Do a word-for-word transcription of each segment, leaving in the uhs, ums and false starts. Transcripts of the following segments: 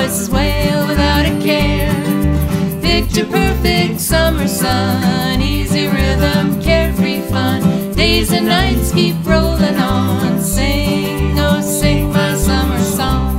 voices wail without a care. Picture perfect summer sun, easy rhythm, carefree fun. Days and nights keep rolling on. Sing, oh sing my summer song.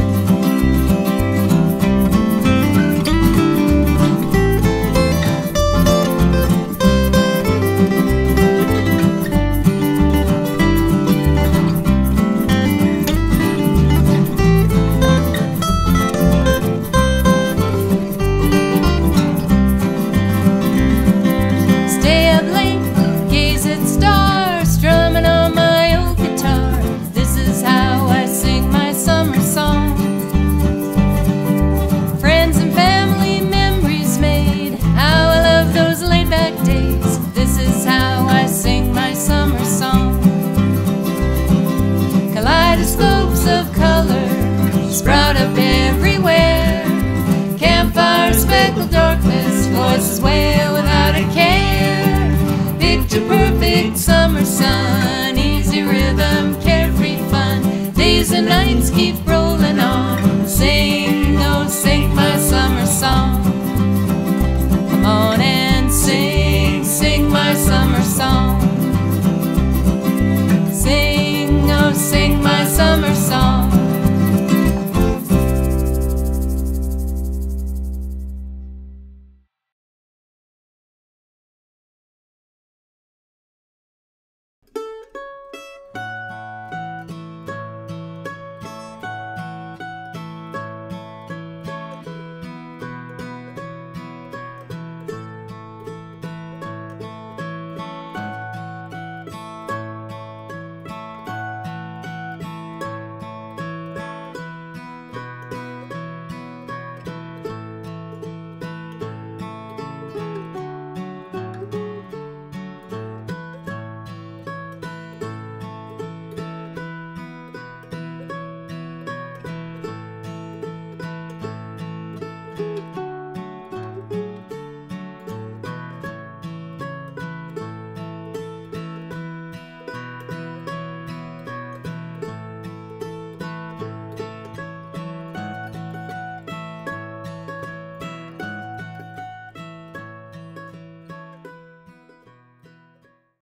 Kaleidoscopes of color sprout up everywhere. Campfires, speckled darkness, voices wail without a care. Picture perfect summer sun, easy rhythm, carefree fun. Days and nights keep rolling on. Sing, oh sing my summer song. Come on and sing, sing my summer song. Sing, oh sing my summer song.